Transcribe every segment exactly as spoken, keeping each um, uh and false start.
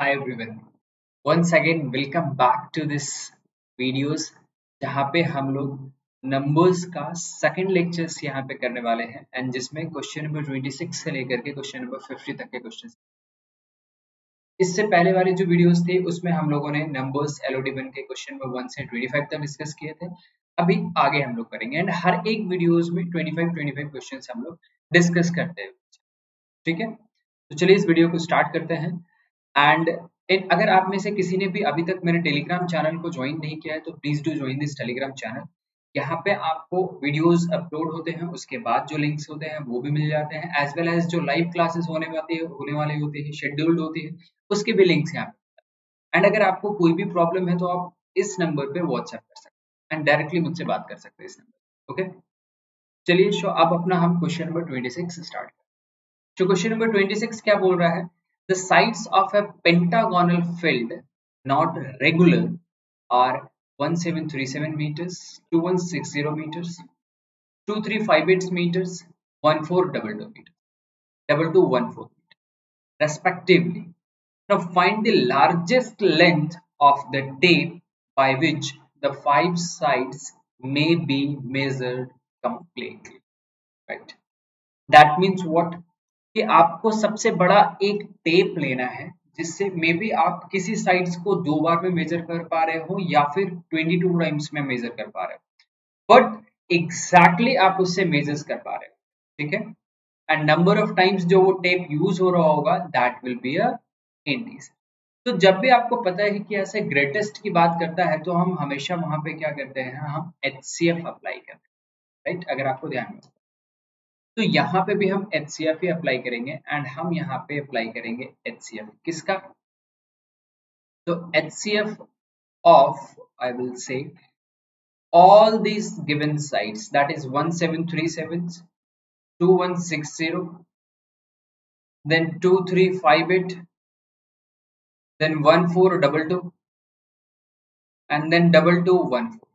Hi everyone. Once again welcome back to this videos जहाँ पे हम लोग नंबर्स का सेकंड लेक्चर्स यहाँ पे करने वाले हैं एंड जिसमें क्वेश्चन नंबर छब्बीस से लेकर के क्वेश्चन नंबर पचास तक के क्वेश्चंस। इससे पहले वाले जो वीडियोस थे उसमें हम लोगों ने नंबर्स एलओडी वन के क्वेश्चन नंबर वन से पच्चीस तक डिस्कस किए थे। अभी आगे हम लोग करेंगे एंड हर एक वीडियोस में पच्चीस पच्चीस क्वेश्चंस हम लोग डिस्कस करते हैं। ठीक है, तो चलिए इस वीडियो को स्टार्ट करते हैं। एंड अगर आप में से किसी ने भी अभी तक मेरे टेलीग्राम चैनल को ज्वाइन नहीं किया है तो please do join this Telegram channel. यहाँ पे आपको वीडियोस अपलोड होते हैं, उसके बाद जो लिंक्स होते हैं वो भी मिल जाते हैं, एज वेल एज जो लाइव क्लासेस होने वाली है होने वाले होते हैं, शेड्यूल्ड होती है, उसके भी लिंक्स यहाँ पे। एंड अगर आपको कोई भी प्रॉब्लम है तो आप इस नंबर पे व्हाट्सएप कर सकते हैं एंड डायरेक्टली मुझसे बात कर सकते हैं इस नंबर। ओके, चलिए शो अब अपना हम क्वेश्चन नंबर छब्बीस स्टार्ट करें। तो क्वेश्चन नंबर छब्बीस क्या बोल रहा है? The sides of a pentagonal field not regular are seventeen thirty-seven meters, twenty-one sixty meters, twenty-three fifty-eight meters, fourteen twenty-two meters, twelve fourteen meters, respectively. Now find the largest length of the tape by which the five sides may be measured completely. Right? That means what? कि आपको सबसे बड़ा एक tape लेना है जिससे may be आप किसी साइड्स को दो बार में मेजर कर पा रहे हो या फिर बाईस टाइम्स में मेजर कर पा रहे हो, बट एग्जैक्टली आप उससे मेजर्स कर पा रहे हो। ठीक है, एंड नंबर ऑफ टाइम्स जो वो टेप यूज हो रहा होगा that will be a indices. तो जब भी आपको पता है कि ऐसे ग्रेटेस्ट की बात करता है तो हम हमेशा वहां पे क्या करते हैं, हम एचसीएफ अप्लाई करते हैं। राइट, अगर आपको ध्यान में हो तो यहाँ पे भी हम H C F ही अप्लाई करेंगे एंड हम यहाँ पे अप्लाई करेंगे H C F किसका? तो H C F of I will say all these given sides, that is seventeen thirty-seven, twenty-one sixty, then twenty-three fifty-eight, then fourteen twenty-two and then two two one four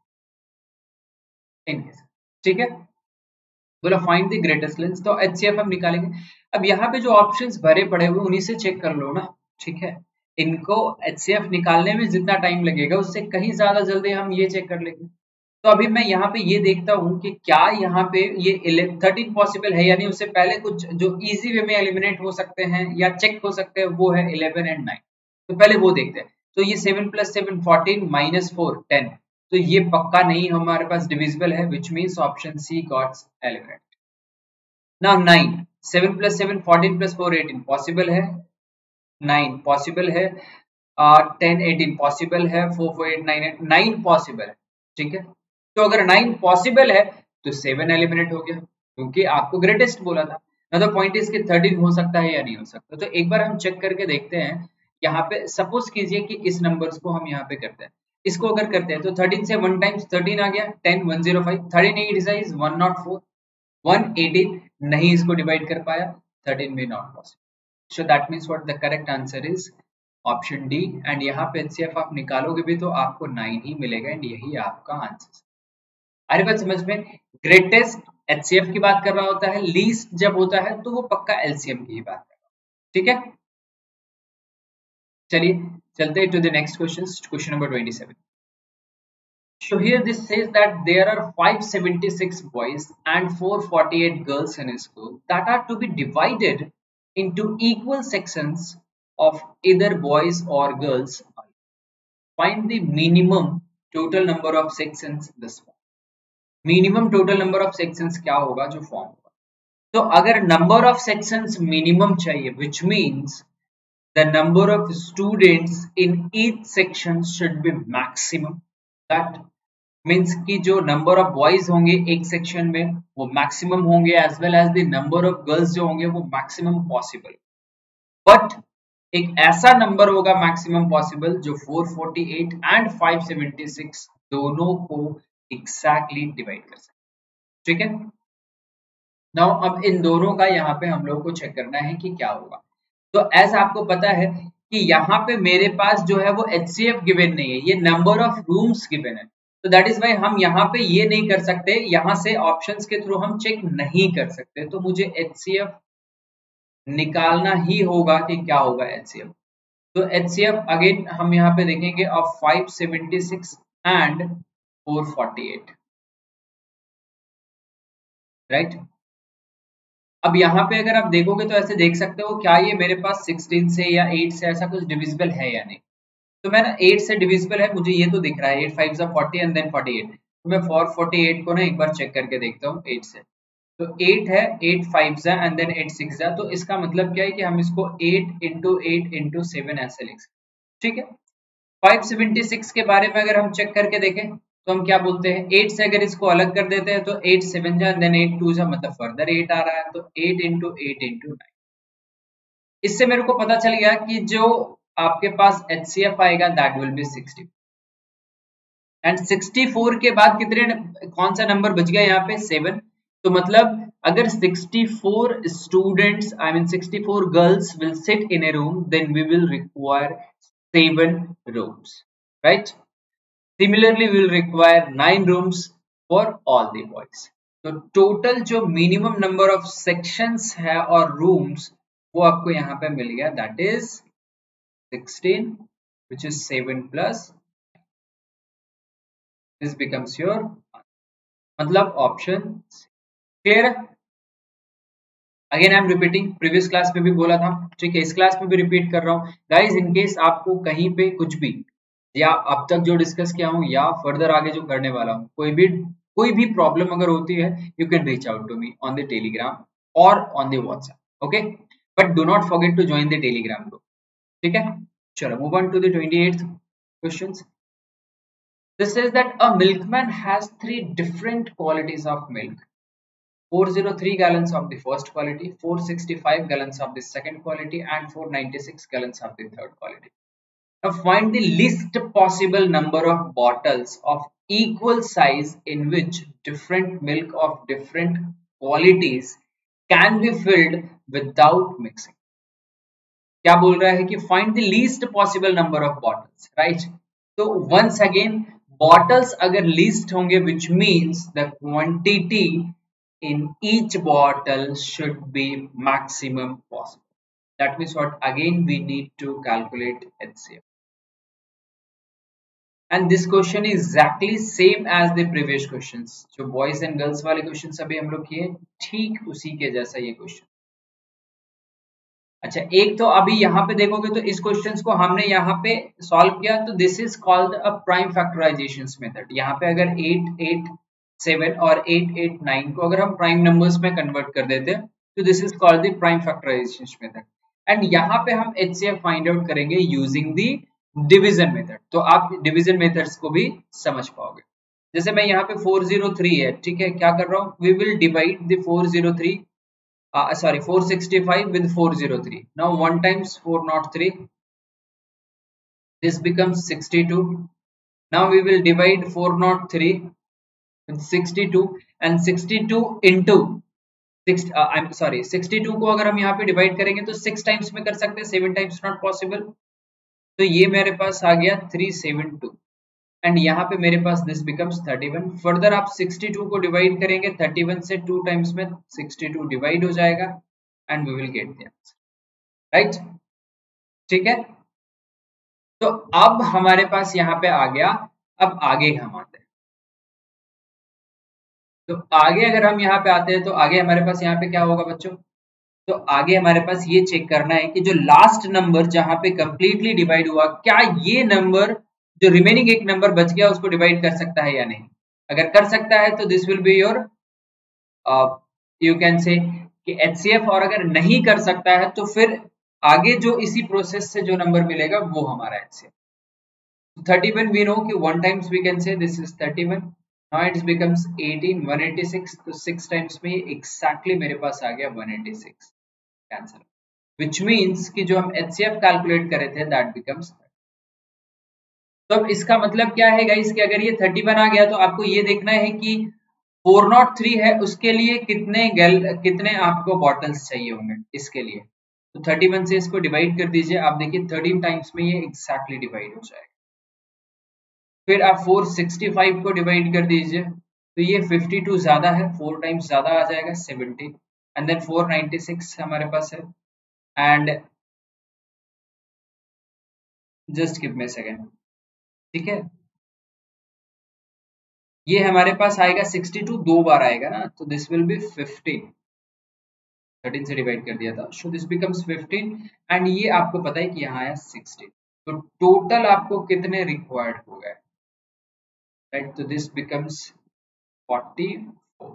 इनके। ठीक है, बोला find the greatest length, तो H C F हम निकालेंगे। अब यहाँ पे जो ऑप्शंस भरे पड़े हुए उन्हीं से चेक कर लो ना। ठीक है, इनको H C F निकालने में जितना टाइम लगेगा उससे कहीं ज्यादा जल्दी हम ये चेक कर लेंगे। तो अभी मैं यहाँ पे ये देखता हूँ कि क्या यहाँ पे ये थर्टीन पॉसिबल है या नहीं। उससे पहले कुछ जो इजी वे में एलिमिनेट हो सकते हैं या चेक हो सकते हैं वो है इलेवन एंड नाइन। तो पहले वो देखते हैं। तो ये seven plus seven fourteen minus four ten, तो ये पक्का नहीं हमारे पास डिविजिबल है, which means option C gots eliminated. Now nine, seven plus seven fourteen plus four eighteen possible है, नाइन पॉसिबल है, टेन एटीन पॉसिबल है, four four eight nine eight nine possible है। ठीक है, तो अगर नाइन पॉसिबल है तो सेवन एलिमिनेट हो गया क्योंकि आपको ग्रेटेस्ट बोला था ना। तो पॉइंट इज कि थर्टीन हो सकता है या नहीं हो सकता। तो एक बार हम चेक करके देखते हैं। यहाँ पे सपोज कीजिए कि इस नंबर्स को हम यहाँ पे करते हैं, इसको अगर करते हैं तो थर्टीन से वन टाइम्स थर्टीन आ गया, ten one zero five, thirteen eight is one not four, one eighteen नहीं इसको डिवाइड कर पाया, थर्टीन में not possible. So that means what the correct answer is option D. And यहाँ पे H C F आप निकालोगे भी तो आपको नाइन ही मिलेगा एंड यही आपका आंसर। अरे बात समझ में? ग्रेटेस्ट H C F की बात कर रहा होता है, लीस्ट जब होता है तो वो पक्का L C M की ही बात कर रहा है। ठीक है, चलिए चलते हैं to the next question, question number twenty-seven. So here this says that there are five hundred seventy-six boys and four hundred forty-eight girls in a school that are to be divided into equal sections of either boys or girls. Find the minimum total number of sections this form. Minimum total number of sections क्या होगा जो form होगा? तो अगर number of sections minimum चाहिए, which means the number of students in each section should be maximum. That means कि जो number of boys होंगे एक सेक्शन में वो मैक्सिमम होंगे, as well as the number of girls जो होंगे वो मैक्सिमम पॉसिबल। बट एक ऐसा नंबर होगा मैक्सिमम पॉसिबल जो four forty eight and five seventy six दोनों को एग्जैक्टली डिवाइड कर सकते। ठीक है, नाउ अब इन दोनों का यहाँ पे हम लोग को चेक करना है कि क्या होगा। तो एज आपको पता है कि यहाँ पे मेरे पास जो है वो H C F गिवन नहीं है, ये नंबर ऑफ रूम्स गिवन है। तो दैट इज वाई हम यहाँ पे ये नहीं कर सकते, यहाँ से ऑप्शंस के थ्रू हम चेक नहीं कर सकते। तो मुझे H C F निकालना ही होगा कि क्या होगा H C F। तो H C F अगेन हम यहाँ पे देखेंगे of five seventy six and four forty eight, right. अब यहाँ पे अगर आप देखोगे तो ऐसे देख सकते हो क्या ये मेरे पास सिक्सटीन से या एट से ऐसा कुछ डिविजिबल है या नहीं। तो मैं ना एट से डिविजिबल है मुझे ये तो दिख रहा है, eight five forty and then forty eight. तो मैं फोर फोर्टी एट को ना एक बार चेक करके देखता हूँ एट से। तो एट है, eight five and then eight six, तो इसका मतलब क्या है कि हम इसको eight into eight into seven ऐसे लिख सकते, ठीक है। फाइव सेवेंटी सिक्स के बारे में अगर हम चेक करके देखें तो हम क्या बोलते हैं, एट से अगर इसको अलग कर देते हैं तो एट सेवन जा देन एट टू जा, मतलब फर्दर एट आ रहा है, तो eight into eight into nine. इससे मेरे को पता चल गया कि जो आपके पास H C F आएगा that will be sixty. And sixty four के बाद कितने, कौन सा नंबर बच गया यहाँ पे, सेवन। तो मतलब अगर sixty four students I mean sixty four girls will sit in a room then we will require seven rooms, right. Similarly, we will require nine rooms for all the boys. तो total जो minimum number of sections है और rooms वो आपको यहाँ पे मिल गया, that is sixteen, which is seven plus this becomes your, मतलब ऑप्शन क्लियर है। Again I am repeating, previous class में भी बोला था, ठीक है, इस क्लास में भी रिपीट कर रहा हूँ गाइज, इन केस आपको कहीं पे कुछ भी या अब तक जो डिस्कस किया हूँ या फर्दर आगे जो करने वाला हूँ कोई भी कोई भी प्रॉब्लम अगर होती है you can reach out to me on the Telegram और on the WhatsApp, okay, but do not forget to join the Telegram group, ठीक है। चलो move on to the twenty eighth question. This is that a milkman has three different qualities of milk, four hundred three gallons of the first quality, four hundred sixty-five gallons of the second quality, and four hundred ninety-six gallons of the third quality. Now find the least possible number of bottles of equal size in which different milk of different qualities can be filled without mixing. क्या बोल रहा है कि find the least possible number of bottles, right? तो once again bottles अगर least होंगे which means the quantity in each bottle should be maximum possible. That means what, again we need to calculate H C F. And this question is exactly same as the previous questions. जो boys and girls वाले questions अभी हम लोग किए ठीक उसी के जैसा ये question. अच्छा, एक तो अभी यहाँ पे देखोगे तो इस क्वेश्चंस को हमने यहाँ पे सॉल्व किया, तो this is called a prime factorization method. यहाँ पे अगर एट एट सेवन और एट एट नाइन को अगर हम प्राइम नंबर्स में कन्वर्ट कर देते हैं तो this is called the prime factorization method. And यहाँ पे हम H C F find out करेंगे यूजिंग द डिवीजन मेथड, तो आप डिवीजन मेथड्स को भी समझ पाओगे। जैसे मैं यहाँ पे फोर जीरो थ्री है, ठीक है, क्या कर रहा हूँ, we will divide the four zero three Uh, sorry, four sixty-five with four hundred three. Now one times four hundred three, this becomes sixty-two. Now we will divide four hundred three with sixty-two and sixty-two into six. Uh, I'm sorry, sixty-two को अगर हम यहाँ पे divide करेंगे तो six times में कर सकते हैं, seven times not possible. तो ये मेरे पास आ गया three seventy-two. एंड यहाँ पे मेरे पास this becomes thirty one. Further आप सिक्सटी टू को डिवाइड करेंगे थर्टी वन से, टू टाइम्स में सिक्सटी टू डिवाइड हो जाएगा and we will get the answer, right, ठीक है। तो अब हमारे पास यहाँ पे आ गया, अब आगे हम आते हैं। तो आगे अगर हम यहाँ पे आते हैं तो आगे हमारे पास यहाँ पे क्या होगा बच्चों, तो आगे हमारे पास ये चेक करना है कि जो लास्ट नंबर जहां पे कंप्लीटली डिवाइड हुआ, क्या ये नंबर जो रिमेनिंग एक नंबर बच गया उसको डिवाइड कर सकता है या नहीं। अगर कर सकता है तो this will be your, you can say कि H C F, और अगर नहीं कर सकता है तो फिर आगे जो इसी प्रोसेस से जो नंबर मिलेगा वो हमारा H C F. Thirty one we know कि one times we can say this is thirty one. Now it becomes eighteen, one eighty-six, तो six times में exactly मेरे पास आ गया one eighty-six answer, which means कि जो हम H C F कैलकुलेट करे थे that becomes. तो अब इसका मतलब क्या है गाइस कि अगर ये थर्टी वन आ गया तो आपको ये देखना है कि फोर oh थ्री है उसके लिए कितने गैल कितने आपको बॉटल्स चाहिए होंगे इसके लिए। तो थर्टी वन से इसको डिवाइड कर दीजिए, आप देखिए थर्टीन टाइम्स में ये एक्जैक्टली डिवाइड हो जाएगा। फिर आप फोर सिक्सटी फाइव को डिवाइड कर दीजिए तो ये फिफ्टी टू ज्यादा है, फोर टाइम्स ज्यादा आ जाएगा seventy, and then four ninety six हमारे पास है, and just give me a second. ठीक है, ये हमारे पास आएगा सिक्सटी टू, दो बार आएगा ना, तो this will be fifteen. Thirteen से डिवाइड कर दिया था, so this becomes fifteen. And ये आपको पता है कि यहाँ आया सिक्सटीन, तो टोटल आपको कितने रिक्वायर्ड हो गए, राइट? तो this becomes forty four,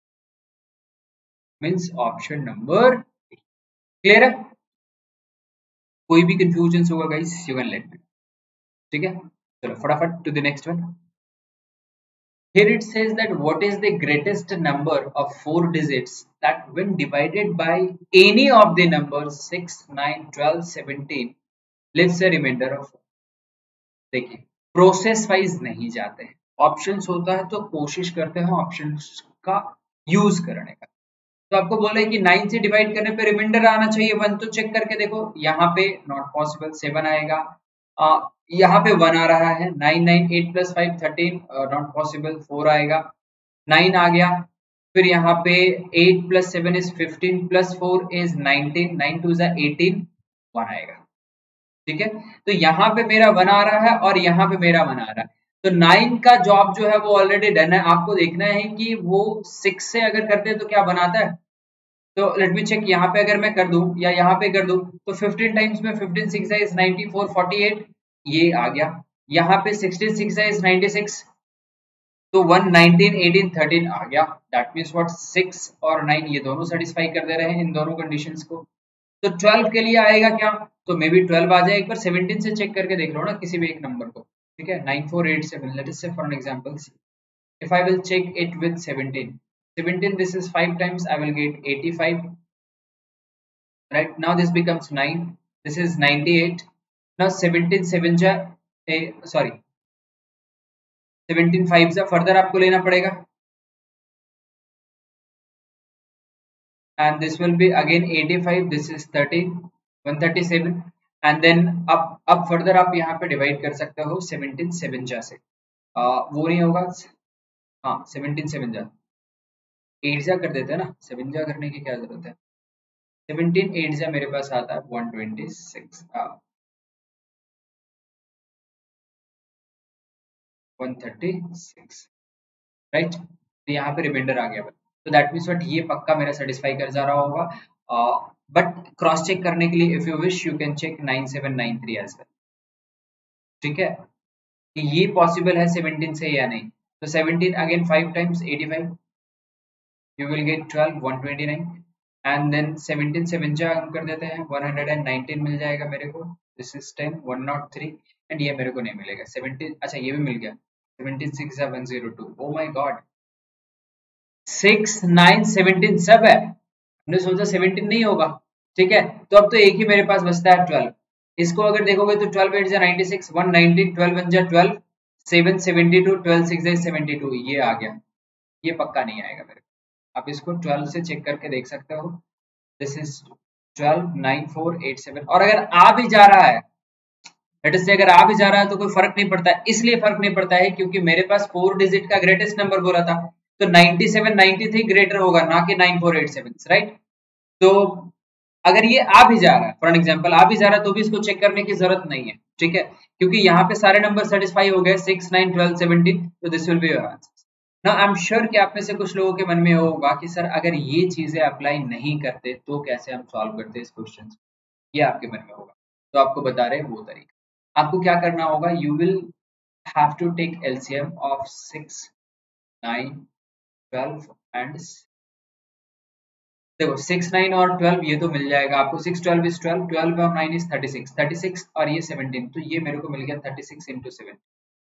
means option number. Clear है? कोई भी कंफ्यूजन होगा guys, you can let me. ठीक है, चलो फटाफट to the next one. Here it says that what is the greatest number of four digits that when divided by any of the numbers six, nine, twelve, seventeen leaves a remainder of four। देखिए, process wise नहीं जाते हैं, options होता है तो कोशिश करते हैं ऑप्शंस का यूज करने का। तो आपको बोला है कि नाइन से डिवाइड करने पे रिमाइंडर आना चाहिए वन, तो चेक करके देखो, यहाँ पे नॉट पॉसिबल, सेवन आएगा। आ, यहाँ पे वन आ रहा है, nine nine eight plus five thirteen, not possible, four आएगा। नाइन आ गया, फिर यहाँ पे eight plus seven is fifteen plus four is nineteen, nine two जा एटीन, वन आएगा। ठीक है, तो यहाँ पे मेरा वन आ रहा है और यहाँ पे मेरा वन आ रहा है, तो नाइन का जॉब जो है वो ऑलरेडी डन है। आपको देखना है कि वो सिक्स से अगर करते हैं तो क्या बनाता है, तो लेट मी चेक। यहाँ पे अगर मैं कर दूं या यहाँ पे कर दूं, तो फिफ्टीन टाइम्स में fifteen six is ninety four, forty eight, ये आ गया। यहाँ पे sixteen six is ninety six, तो वन, नाइनटीन, एटीन, थर्टीन आ गया। दैट मींस व्हाट, सिक्स और नाइन ये दोनों सेटिस्फाई कर दे रहे हैं इन दोनों कंडीशंस को। तो ट्वेल्व के लिए आएगा क्या, तो मे बी ट्वेल्व आ जाए। एक बार सेवनटीन से चेक करके देख लो ना किसी भी एक नंबर को। ठीक है, nine four eight seven, let us say for an example, if I will check it with seventeen, seventeen this is five times, I will get eighty-five, right? Now this becomes nine, this is ninety-eight. Now seventeen seven ja, eh, sorry, seventeen five जा further आपको लेना पड़ेगा, and this will be again eighty-five, this is thirteen, one thirty-seven, and then अब अब further आप यहाँ पे divide कर सकते हो seventeen seven जा से। आ, वो नहीं होगा, हाँ seventeen seven जा, एट जा कर देते हैं ना, सेवन जा करने की क्या जरूरत है। सेवनटीन एट जा मेरे पास आता है one twenty six, one thirty six, right? तो यहाँ पे रिमाइंडर आ गया, तो दैट मीन्स व्हाट, ये पक्का मेरा सेटिस्फाई कर जा रहा होगा। बट क्रॉस चेक करने के लिए if you wish you can check nine seven nine three as well. ठीक है, कि ये पॉसिबल है सेवनटीन से या नहीं। तो seventeen again five times eighty five, you will get twelve, one twenty-nine, and then seventeen seven जा हम कर देते हैं, one nineteen मिल जाएगा मेरे को। this is ten, one oh three, and ये मेरे को नहीं मिलेगा। seventeen, अच्छा ये भी मिल गया, seventeen six जा one oh two, oh my god, six nine seventeen सब है, हमने सोचा seventeen नहीं होगा। ठीक है, तो अब तो एक ही मेरे पास बचता है twelve। इसको अगर देखोगे तो twelve eight जा ninety-six, one nineteen, twelve one जा twelve, seven seventy-two, twelve six जा seventy-two, ये आ गया। ये पक्का नहीं आएगा मेरे को। आप इसको ट्वेल्व से चेक करके देख सकते हो, this is twelve nine four eight seven. और अगर आ भी जा रहा है, लेट से अगर आ भी जा रहा है तो कोई फर्क नहीं पड़ता है। इसलिए फर्क नहीं पड़ता है क्योंकि मेरे पास फोर डिजिट का ग्रेटेस्ट नंबर बोला था, तो ninety seven ninety three greater होगा ना कि nine four eight seven, right? तो अगर ये आ भी जा रहा है, फॉर एग्जांपल आ भी जा रहा है, तो भी इसको चेक करने की जरूरत नहीं है। ठीक है, क्योंकि यहाँ पे सारे नंबर सेटिस्फाई हो गए, सिक्स नाइन ट्वेल्व सेवनटीन, तो this will be your answer. ना आई एम श्योर कि आप में से कुछ लोगों के मन में होगा कि सर अगर ये चीजें अप्लाई नहीं करते तो कैसे हम सॉल्व करते इस क्वेश्चन, ये आपके मन में होगा। तो आपको बता रहे हैं वो तरीका। आपको क्या करना होगा, you will have to take LCM of six nine twelve and, देखो सिक्स नाइन और ट्वेल्व ये तो मिल जाएगा आपको, six twelve is twelve, twelve और nine is thirty six, thirty six और ये सेवनटीन, तो ये मेरे को मिल गया थर्टी सिक्स इंटू सेवन।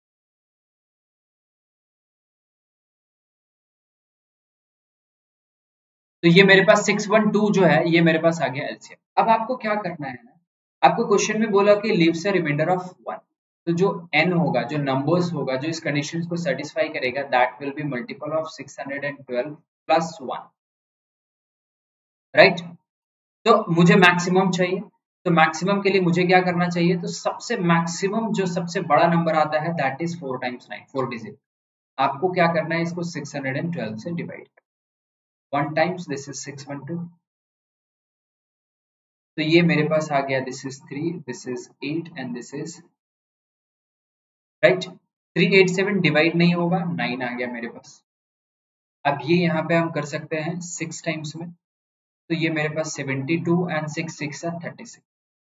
तो ये मेरे पास सिक्स वन टू जो है ये मेरे पास आ गया एलसीएम। अब आपको क्या करना है ना, आपको क्वेश्चन में बोला कि leaves a remainder of one, तो जो n होगा, जो नंबर्स होगा, जो इस कंडीशन को सेटिस्फाई करेगा, that will be multiple of six twelve plus one, right? तो मुझे मैक्सिमम चाहिए, तो मैक्सिमम के लिए मुझे क्या करना चाहिए, तो सबसे मैक्सिमम जो सबसे बड़ा नंबर आता है that is four times nine, four digit. आपको क्या करना है, इसको सिक्स ट्वेल्व से divide, one times this is six one two, तो ये मेरे पास आ गया, this is three, this is eight and this is right. Three eight seven divide नहीं होगा, नाइन आ गया मेरे पास। अब ये यहाँ पे हम कर सकते हैं सिक्स टाइम्स में, तो ये मेरे पास seventy two and six six thirty six,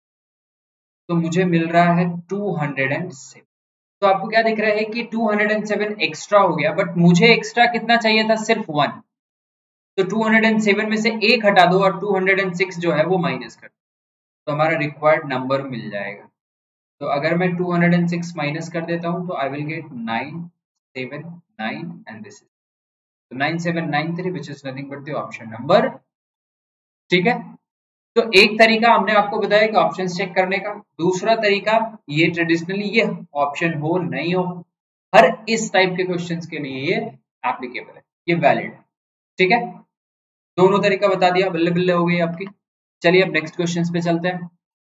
तो मुझे मिल रहा है टू हंड्रेड एंड सेवन। तो आपको क्या दिख रहा है कि टू हंड्रेड सेवन एक्स्ट्रा हो गया, बट मुझे एक्स्ट्रा कितना चाहिए था, सिर्फ वन। तो टू हंड्रेड सेवन में से एक हटा दो और टू हंड्रेड सिक्स जो है वो माइनस कर दो, तो हमारा रिक्वायर्ड नंबर मिल जाएगा। तो अगर मैं टू हंड्रेड सिक्स माइनस कर देता हूं तो I will get nine seven nine and this is तो nine seven nine three which is nothing but the option number. ठीक है, तो एक तरीका हमने आपको बताया कि ऑप्शंस चेक करने का, दूसरा तरीका ये ट्रेडिशनली ये ऑप्शन हो नहीं हो, हर इस टाइप के क्वेश्चंस के लिए ये एप्लीकेबल है, ये वैलिड है। ठीक है, दोनों तरीका बता दिया, बल्ले बल्ले हो गई आपकी। चलिए अब नेक्स्ट क्वेश्चंस पे चलते हैं।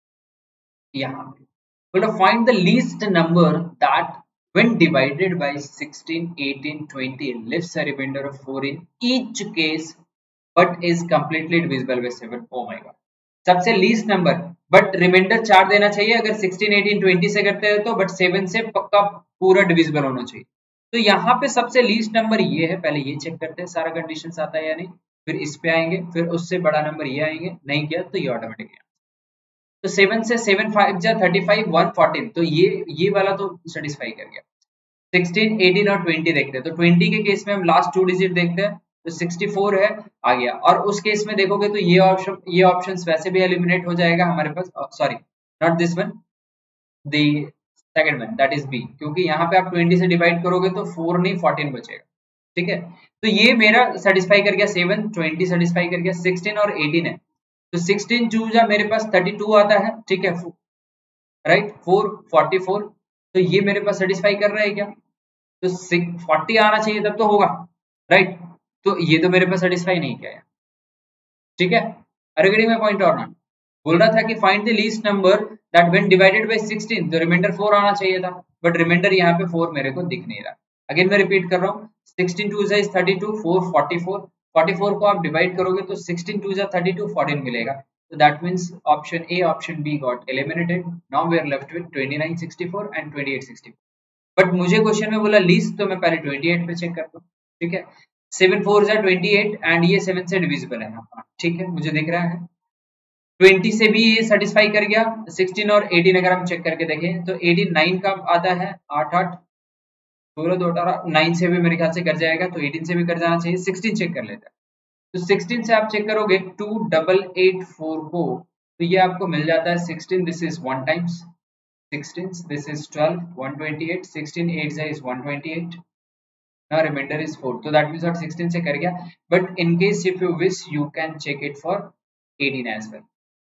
यहाँ पे बोलो find the least number that when divided by sixteen, eighteen, twenty leaves a remainder of four in each case but is completely divisible by seven। oh my god, सबसे लीस्ट नंबर बट रिमाइंडर चार देना चाहिए अगर sixteen, eighteen, twenty से करते हैं तो, but seven से पक्का पूरा डिविजिबल होना चाहिए। तो यहाँ पे सबसे लीस्ट नंबर ये है, पहले ये चेक करते हैं सारा कंडीशंस आता है या नहीं, फिर इस पे आएंगे, फिर उससे बड़ा नंबर ये आएंगे, नहीं किया तो ये ऑटोमेटिक है। तो सेवन से सेवन फाइव जा थर्टी फाइव, वन फोर्टीन, तो ये ये वाला तो सेटिस्फाई कर गया। सिक्सटीन, एटीन और ट्वेंटी देखते हैं, तो ट्वेंटी के केस में हम लास्ट टू डिजिट देखते हैं, तो सिक्सटी फोर है, आ गया। और उस केस में देखोगे तो ये ऑप्शन ये ऑप्शंस वैसे भी एलिमिनेट हो जाएगा हमारे पास, sorry not this one, the second one that is B, क्योंकि यहाँ पे आप ट्वेंटी से डिवाइड करोगे तो फोर नहीं फोर्टीन बचेगा। ठीक है, तो ये मेरा सेटिस्फाई कर गया, सेवन, ट्वेंटी सेटिस्फाई कर गया, सिक्सटीन और एटीन है, तो सिक्सटीन चूजा मेरे पास थर्टी टू आता है। ठीक है, राइट, फोर फोर्टी फोर, तो ये मेरे पास सेटिस्फाई कर रहा है क्या, तो फोर्टी आना चाहिए तब तो होगा, राइट। तो ये तो मेरे पास सेटिस्फाई नहीं किया है। ठीक है, अरे गेटिंग माय पॉइंट और नॉट, बोल रहा था कि find the least number that when divided by sixteen, तो रिमाइंडर फोर आना चाहिए था, बट रिमाइंडर यहाँ पे फोर मेरे को दिख नहीं रहा। अगेन मैं रिपीट कर रहा हूँ, sixteen two is thirty two, four forty four, forty four को आप डिवाइड करोगे तो sixteen two is thirty two, fourteen मिलेगा, so that means option A, option B got eliminated। now we are left with twenty nine sixty four and twenty eight sixty four. But मुझे question में बोला least, तो मैं पहले twenty eight पे check करता हूँ। ठीक है, सेवन फोर जा ट्वेंटी एट एंड ये सेवन से डिविजिबल है। ठीक है, मुझे दिख रहा है ट्वेंटी से भी ये सेटिस्फाई कर गया। सिक्सटीन और एटीन अगर हम चेक करके देखें तो एटीन नाइन का आता है, आठ आठ सोलह दो अठारह, नाइन से भी मेरे ख्याल से कर जाएगा, तो एटीन से भी कर जाना चाहिए। सिक्सटीन चेक कर लेते हैं, तो सिक्सटीन से आप चेक करोगे टू डबल एट फोर को, तो ये आपको मिल जाता है sixteen, this is one times sixteen, this is twelve, one twenty eight, sixteen eight is one twenty eight, now remainder is four, so that means that sixteen से कर गया, but in case if you wish you can check it for eighteen as well।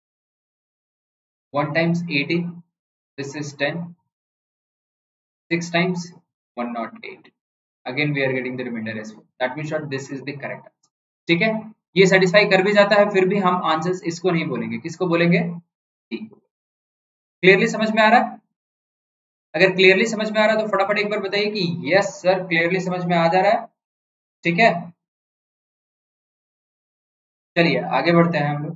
one times eighteen, this is ten, six times one hundred eight, again we are getting the remainder as four, that means that this is the correct answer। ठीक है, ये satisfy कर भी जाता है, फिर भी हम आंसर्स इसको नहीं बोलेंगे, किसको बोलेंगे, क्लियरली समझ में आ रहा है? अगर क्लियरली समझ में आ रहा है तो फटाफट एक बार बताइए कि यस सर क्लियरली समझ में आ जा रहा है। ठीक है, चलिए आगे बढ़ते हैं हम लोग।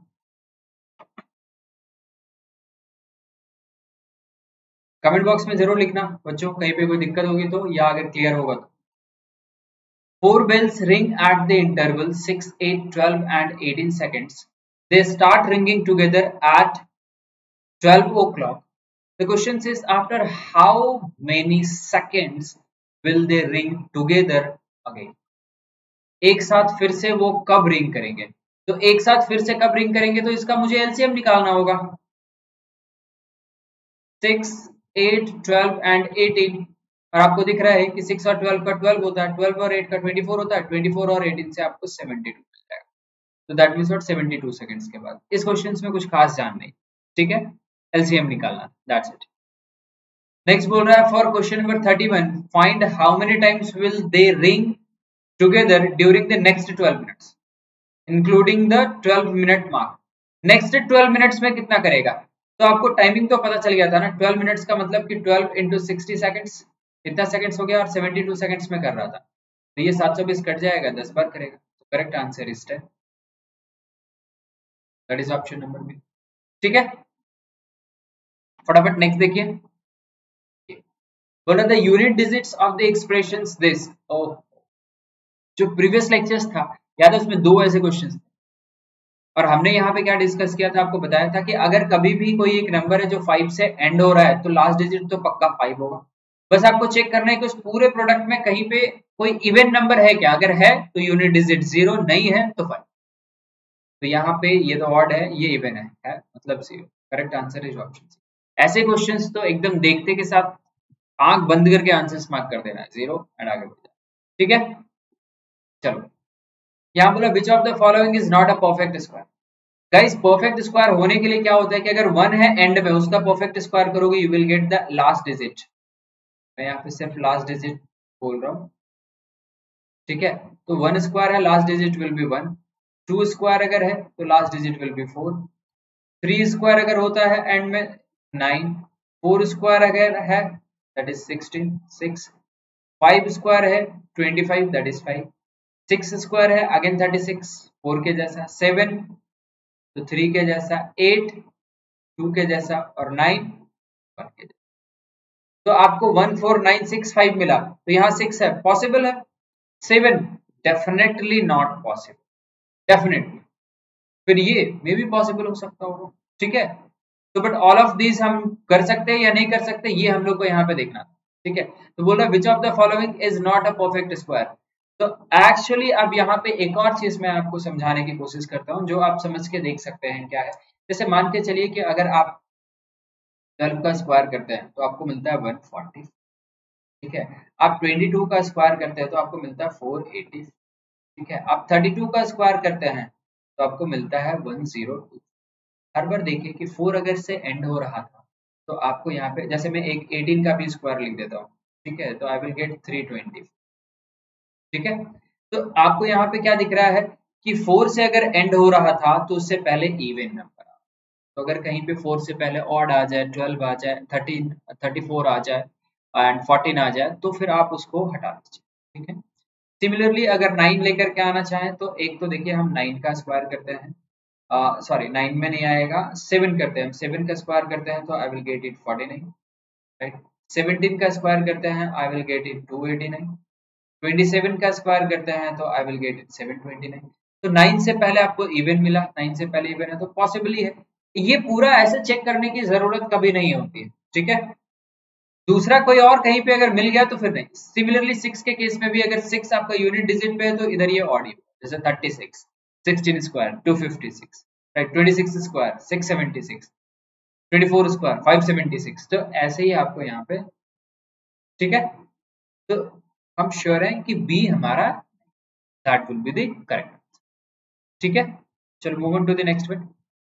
कमेंट बॉक्स में जरूर लिखना बच्चों, कहीं पे कोई दिक्कत होगी तो, या अगर क्लियर होगा तो। Four bells ring at the interval six, eight, twelve and eighteen seconds. They start ringing together at twelve o'clock. The question says after how many seconds will they ring together again? एक साथ फिर से वो कब ring करेंगे, तो एक साथ फिर से कब रिंग करेंगे, तो इसका मुझे एलसीएम निकालना होगा। Six, eight, twelve and eighteen, और आपको दिख रहा है कि सिक्स और ट्वेल्व का ट्वेल्व होता है, ट्वेल्व और एट का ट्वेंटी फोर होता है, ट्वेंटी फोर और एटीन से आपको सेवेंटी टू मिल जाएगा, तो that means what seventy two seconds के बाद। इस क्वेश्चंस में कुछ खास जान नहीं, ठीक है, एलसीएम निकालना, दैट्स इट। नेक्स्ट बोल रहा है for question number thirty one, find how many times will they ring together during the next twelve minutes including the twelve minute mark. Next twelve minutes में कितना करेगा, तो आपको टाइमिंग तो पता चल गया था ना, ट्वेल्व मिनट्स का मतलब कि ट्वेल्व इंटू सिक्सटी सेकंड्स, इतना सेकंड्स हो गया, और सेवेंटी टू सेकंड्स में कर रहा था, तो ये सात सौ बीस कट जाएगा, दस बार करेगा, तो correct answer is ten, that is option number B. ठीक है, फटाफट नेक्स्ट देखिए। बोला the unit digits of the expressions this. जो प्रीवियस लेक्चर्स था याद है उसमें दो ऐसे क्वेश्चंस, और हमने यहाँ पे क्या डिस्कस किया था, आपको बताया था कि अगर कभी भी कोई एक नंबर है जो फाइव से एंड हो रहा है तो लास्ट डिजिट तो पक्का फाइव होगा। बस आपको चेक करना है कि उस पूरे प्रोडक्ट में कहीं पे कोई इवन नंबर है क्या, अगर है तो यूनिट डिजिट जीरो, नहीं है तो फाइव। तो यहाँ पे ये तो ऑड है, ये इवन है, है मतलब जीरो। Correct answer is option C. ऐसे क्वेश्चंस तो एकदम देखते के साथ आंख बंद करके आंसर मार्क कर देना है, जीरो एंड आगे बढ़ जाए। ठीक है, चलो यहाँ बोला which of the following is not a perfect square. Guys perfect square होने के लिए क्या होता है कि अगर वन है एंड में, उसका परफेक्ट स्क्वायर करोगे you will get the last digit. मैं यहाँ पे सिर्फ लास्ट डिजिट बोल रहा हूँ, ठीक है। तो वन स्क्वायर है, last digit will be one. Two square अगर है तो last digit will be four. Three square अगर होता है एंड में, नाइन। फोर स्क्वायर अगर है that is sixteen, six. Five square है twenty five, that is five. Six square है अगेन थर्टी सिक्स, फोर के जैसा। सेवन तो थ्री के जैसा। एट टू के जैसा, और नाइन वन के जैसा। तो आपको one four nine six five मिला, तो यहाँ सिक्स है, पॉसिबल है। Seven definitely not possible, definitely. फिर ये मे भी पॉसिबल हो सकता होगा, ठीक है। तो बट ऑल ऑफ दीज हम कर सकते हैं या नहीं कर सकते, ये हम लोग को यहाँ पे देखना, ठीक है। तो बोला which of the following is not a perfect square. तो एक्चुअली अब यहाँ पे एक और चीज मैं आपको समझाने की कोशिश करता हूँ जो आप समझ के देख सकते हैं क्या है। जैसे मान के चलिए कि अगर आप ट्वेल्व का स्क्वायर करते हैं तो आपको मिलता है वन फोर्टी, ठीक है। आप ट्वेंटी टू का स्क्वायर करते हैं तो आपको मिलता है फोर एटी, ठीक है। आप थर्टी टू का स्क्वायर करते हैं तो आपको मिलता है वन जीरो टू। हर बार देखिए कि फोर अगर से एंड हो रहा था तो आपको यहाँ पे, जैसे मैं एक एटीन का भी स्क्वायर लिख देता हूँ, ठीक है, तो I will get three twenty, ठीक है। तो आपको यहाँ पे क्या दिख रहा है कि फोर से अगर एंड हो रहा था तो उससे पहले इवन नंबर। तो अगर कहीं पे फोर से पहले ऑड आ जाए, ट्वेल्व आ जाए, थर्टीन थर्टी फोर आ जाए एंड फोर्टीन आ जाए तो फिर आप उसको हटा दीजिए, ठीक है। सिमिलरली अगर नाइन लेकर के आना चाहें तो एक तो देखिए हम नाइन का स्क्वायर करते हैं, सॉरी नाइन में नहीं आएगा, सेवन करते हैं हम, सेवन का स्क्वायर करते हैं तो I will get it forty nine, right. Seventeen का स्क्वायर करते हैं I will get it two eighty nine. Twenty seven का स्क्वायर करते हैं तो I will get it seven twenty nine. तो नाइन से पहले आपको इवन मिला, नाइन से पहले इवन है तो पॉसिबली है। ये पूरा ऐसे चेक करने की जरूरत कभी नहीं होती है, ठीक है। दूसरा कोई और कहीं पे अगर मिल गया तो फिर नहीं। सिमिलरली सिक्स के केस में भी अगर सिक्स आपका यूनिट डिजिट पे है तो इधर ये ऑड, जैसे thirty six, sixteen square two fifty six, right. Twenty six square six seventy six, twenty four square five seventy six. तो ऐसे ही आपको यहाँ पे, ठीक है। तो हम श्योर हैं कि बी हमारा, that will be the correct, ठीक है। चलो move on to the next one.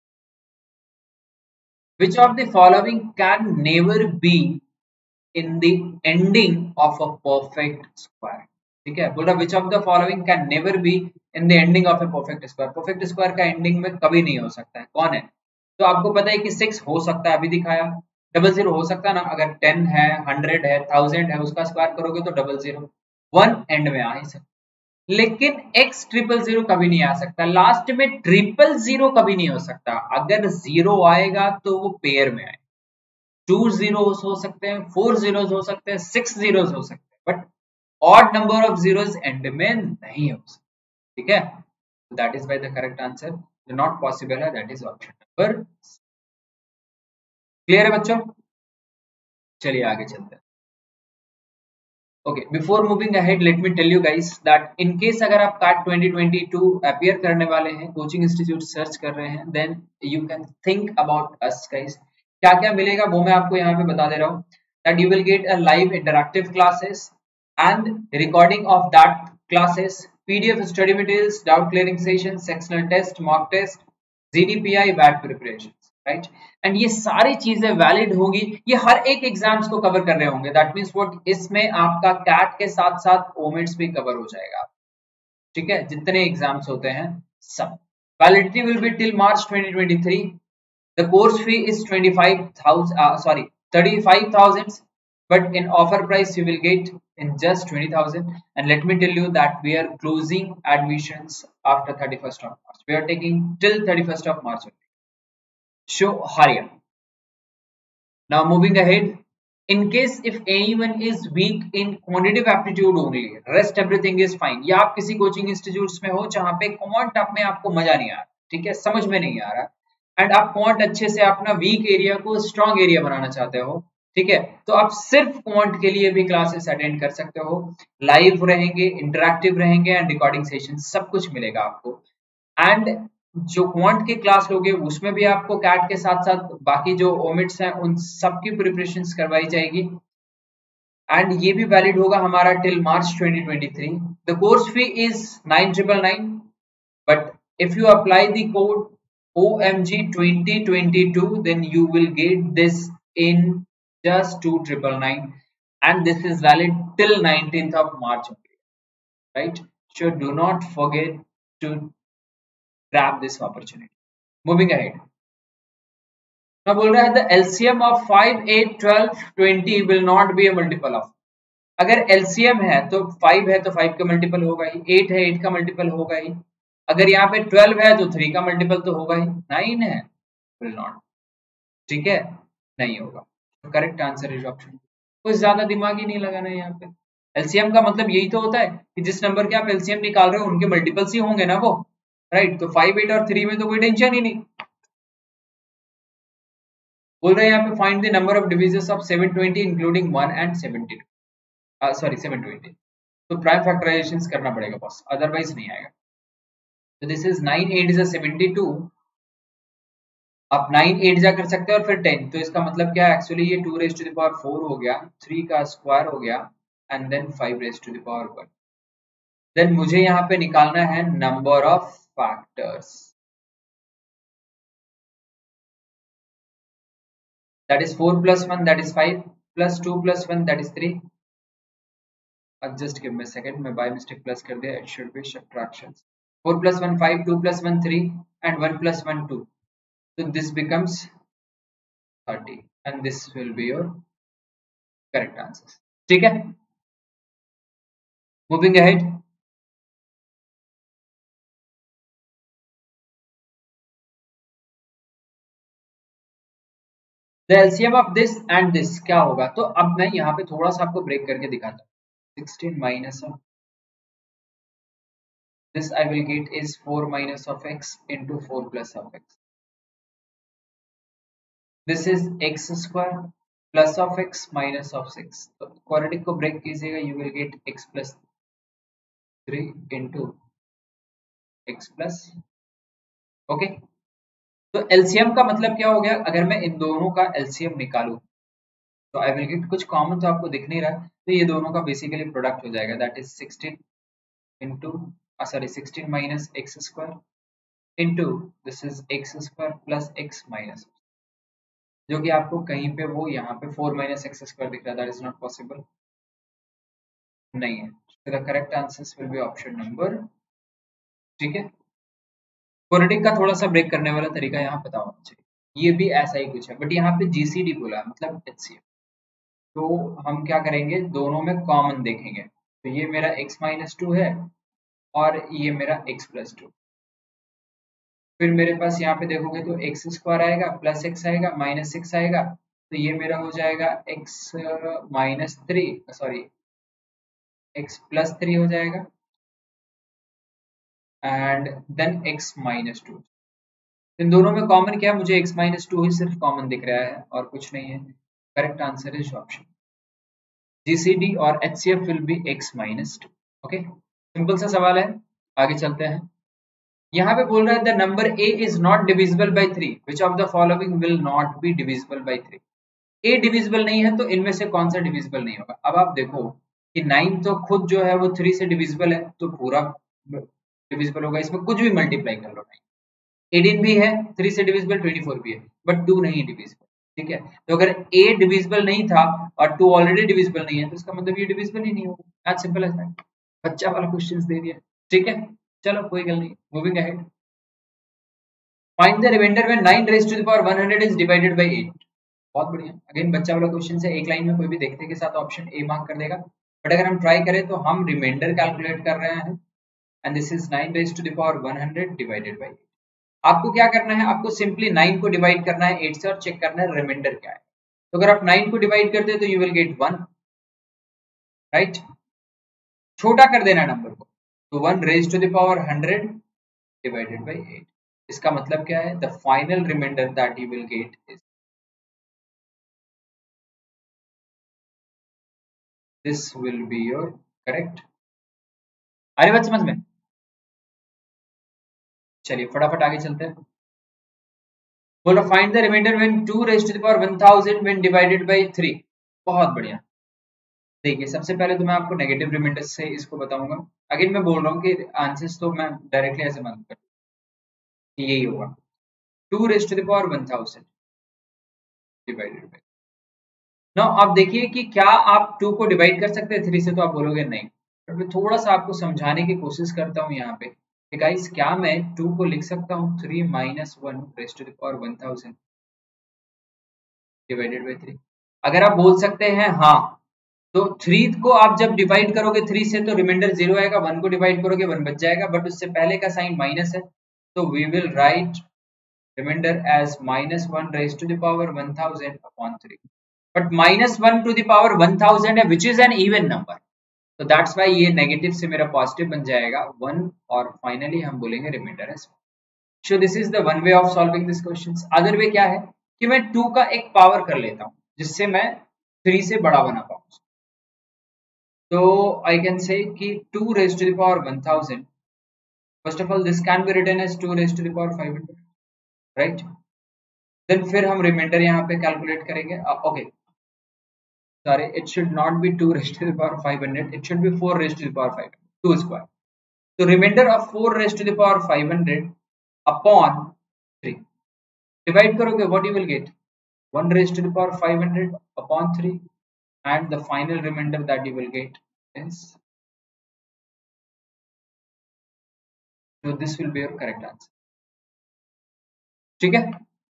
Which of the following can never be in the ending of a perfect square? ठीक है, बोल रहा which of the following can never be in the ending of a perfect square. Perfect square का ending में कभी नहीं हो सकता है, कौन है। तो आपको पता है कि सिक्स हो सकता है, अभी दिखाया। डबल जीरो हो सकता है ना, अगर टेन है, हंड्रेड है, थाउजेंड है, उसका स्क्वायर करोगे तो डबल जीरो। वन एंड में आ ही सकता, लेकिन एक्स ट्रिपल जीरो कभी नहीं आ सकता, लास्ट में ट्रिपल जीरो कभी नहीं हो सकता। अगर जीरो आएगा तो वो पेयर में आए, टू जीरोस हो सकते हैं, फोर जीरोस हो सकते हैं, सिक्स जीरोस हो सकते हैं, but odd number of zeros end में नहीं हो सकते, ठीक है। That is by the correct answer, जो नॉट पॉसिबल है, that is option number. Clear है बच्चों, चलिए आगे चलते हैं। Okay, before moving ahead let me tell you guys that in case अगर आप CAT twenty twenty two appear करने वाले हैं, कोचिंग इंस्टीट्यूट सर्च कर रहे हैं, then you can think about us guys. क्या क्या मिलेगा वो मैं आपको यहाँ पे बता दे रहा हूँ। That you will get a live interactive classes and recording of that classes, P D F study materials, doubt clearing session, sectional test, mock test, Z D P I, W A T preparation, right? And ये सारी चीजें valid होंगी, ये हर एक exams को cover कर रहे होंगे। दैट मीन्स व्हाट, इसमें आपका कैट के साथ साथ ओमिट्स भी कवर हो जाएगा, ठीक है। जितने एग्जाम्स होते हैं सब। Validity will be till March twenty twenty three. The course fee is twenty-five thousand, uh, sorry, thirty-five thousand, but in offer price you will get in just twenty thousand. And let me tell you that we are closing admissions after thirty-first of March. We are taking till thirty-first of March only. So hurry up. Now moving ahead, In case if anyone is weak in quantitative aptitude only, rest everything is fine. या आप किसी coaching institutes में हो जहाँ पे quant आप में आपको मजा नहीं आ रहा, ठीक है, समझ में नहीं आ रहा, एंड आप क्वांट अच्छे से अपना वीक एरिया को स्ट्रॉन्ग एरिया बनाना चाहते हो, ठीक है, तो आप सिर्फ क्वांट के लिए भी क्लासेस अटेंड कर सकते हो। लाइव रहेंगे, इंटरैक्टिव रहेंगे एंड रिकॉर्डिंग सेशन सब कुछ मिलेगा आपको। एंड जो क्वांट की क्लास लोगे उसमें भी आपको कैट के साथ साथ बाकी जो ओमिट्स हैं उन सबकी प्रिपरेशंस करवाई जाएगी, एंड ये भी वैलिड होगा हमारा till March twenty twenty three. The course fee is nine triple nine, but if you apply the code O M G twenty twenty-two then you will get this in just two triple nine, and this is valid till nineteenth of March only, right? So do not forget to grab this opportunity. Moving ahead, now बोल रहा है the L C M of five, eight, twelve, twenty will not be a multiple of. अगर L C M है तो five है तो five का multiple होगा ही, eight है eight का मल्टीपल होगा ही, अगर यहाँ पे twelve है तो three का मल्टीपल तो होगा ही, nine है will not, ठीक है, नहीं होगा। तो करेक्ट आंसर इज ऑप्शन। कुछ ज्यादा दिमाग ही नहीं लगाना है यहाँ पे। एलसीएम का मतलब यही तो होता है कि जिस नंबर के आप एलसीएम निकाल रहे हो उनके मल्टीपल्स ही होंगे ना वो, राइट। तो फाइव, एट और थ्री में तो कोई टेंशन ही नहीं। बोल रहे हैं यहाँ पे find the number of divisions of seven twenty including one and seventy two, sorry seven twenty. तो प्राइम फैक्टराइजेशन करना पड़ेगा बस, अदरवाइज नहीं आएगा। तो this is nine eight is seventy two, आप नाइन एट जा कर सकते हैं और फिर टेन, तो इसका मतलब क्या है, एक्चुअली ये two raise to the power four हो गया, थ्री का स्क्वायर हो गया and then five raise to the power one. Then मुझे यहाँ पे निकालना है number of factors, that is four plus one that is five plus two plus one that is three. Just give me a second, मैं by mistake plus कर दिया, it should be subtractions. Four plus one five, two plus one three and one plus one two, so this becomes thirty and this will be your correct answers, ठीक है। moving ahead, the L C M of this and this क्या होगा। तो अब मैं यहाँ पे थोड़ा सा आपको ब्रेक करके दिखाता हूँ। sixteen minus of this I will get is four minus of x into four plus of x. This is x square plus of x minus of six. तो क्वाड्रेटिक को ब्रेक कीजिएगा, you will get x plus three into x plus, okay okay? तो LCM का मतलब क्या हो गया, अगर मैं इन दोनों का एलसीएम निकालूं तो आई विल गेट, कुछ कॉमन तो आपको दिख नहीं रहा, तो ये दोनों का बेसिकली प्रोडक्ट हो जाएगा, that is sixteen into sorry sixteen minus x square into this is x square plus x minus, जो कि आपको कहीं पे वो यहाँ पे फोर माइनस एक्स स्क्वायर दिख रहा है, दैट इज नॉट पॉसिबल, नहीं है। तो the correct answer will be option number, ठीक है। क्वाड्रेटिक का थोड़ा सा ब्रेक करने वाला तरीका यहाँ पता होना चाहिए, ये भी ऐसा ही कुछ है, बट यहाँ पे जीसीडी बोला है मतलब एचसीएफ, तो हम क्या करेंगे, दोनों में कॉमन देखेंगे, तो ये मेरा x माइनस टू है और ये मेरा x प्लस टू, फिर मेरे पास यहाँ पे देखोगे तो एक्स स्क्वायर आएगा प्लस एक्स आएगा माइनस सिक्स आएगा, तो ये मेरा हो जाएगा x minus three sorry x plus three हो जाएगा and then x minus two. इन दोनों में कॉमन क्या है, मुझे x माइनस टू ही सिर्फ कॉमन दिख रहा है और कुछ नहीं है। Correct answer is option GCD और HCF will be x minus two, okay. Simple सा सवाल है, आगे चलते हैं। यहाँ पे बोल रहा है the number a is not divisible by three, which of the following will not be divisible by three. a divisible नहीं है तो इनमें से कौन सा डिविजिबल नहीं होगा। अब आप देखो कि नाइन तो खुद जो है वो थ्री से डिविजिबल है, तो पूरा डिविजिबल होगा, इसमें कुछ भी मल्टीप्लाई कर लो। एटीन भी है थ्री से डिविजिबल, ट्वेंटी फोर भी है, बट टू नहीं डिविजिबल, ठीक है। तो अगर a डिविजिबल नहीं था और टू ऑलरेडी डिविजिबल नहीं है तो इसका मतलब ये डिविजिबल ही नहीं होगा। एज सिंपल एज दैट, बच्चा वाला क्वेश्चंस दे दिया, ठीक है। चलो कोई गल नहीं, moving ahead. Find the reminder when nine raise to the power one hundred is divided by eight. बहुत बढ़िया, अगेन बच्चा वाला क्वेश्चन है, एक लाइन में कोई भी देखते के साथ ऑप्शन ए मार्क कर देगा, बट अगर हम ट्राई करें तो हम रिमाइंडर कैलकुलेट कर रहे हैं and this is nine raise to the power one hundred divided by eight. आपको क्या करना है, आपको सिंपली नाइन को डिवाइड करना है एट से और चेक करना है रिमाइंडर क्या है। तो अगर आप नाइन को डिवाइड करते हैं तो you will get one, right. छोटा कर देना नंबर को, तो one raise to the power hundred divided by eight. इसका मतलब क्या है, the final reminder that you will get is this will be your correct. अरे बात समझ में? चलिए फटाफट आगे चलते हैं। बोलो find the reminder when two raise to the power one thousand when divided by three. बहुत बढ़िया। देखिए सबसे पहले तो मैं आपको नेगेटिव रिमाइंडर से इसको बताऊंगा। अगेन मैं बोल रहा हूँ कि आंसर्स तो मैं डायरेक्टली ऐसे मान कर यही होगा, two raise to the power one thousand divided by. Now आप देखिए कि क्या आप टू को डिवाइड कर सकते हैं थ्री से, तो आप बोलोगे नहीं। बट मैं थोड़ा सा आपको समझाने की कोशिश करता हूँ यहाँ पे कि गाइस क्या मैं टू को लिख सकता हूँ three minus one raise to the power one thousand divided by three. अगर आप बोल सकते हैं हाँ, तो थ्री को आप जब डिवाइड करोगे थ्री से तो रिमाइंडर जीरो आएगा, वन को डिवाइड करोगे वन बच जाएगा, बट उससे पहले का साइन माइनस है, तो we will write reminder as minus one raise to the power one thousand upon three. But minus one to the power one thousand है which is an even number, तो that's why ये negative से मेरा positive बन जाएगा one, और finally हम बोलेंगे remainder as. So this is the one way of solving this questions. Other way क्या है कि मैं टू का एक पावर कर लेता हूँ जिससे मैं थ्री से बड़ा बना पाऊँ। तो I can say कि two raised to the power one thousand. First of all, this can be written as two raised to the power five hundred, right? Then फिर हम रिमाइंडर यहाँ पे कैलकुलेट करेंगे. Okay, sorry, it should not be two raised to the power five hundred. It should be four raised to the power five hundred. Two square. So remainder of four raised to the power five hundred upon three. Divide करोगे, what you will get? One raised to the power five hundred upon three, and the final remainder that you will get is, so this will be your correct answer. ठीक है,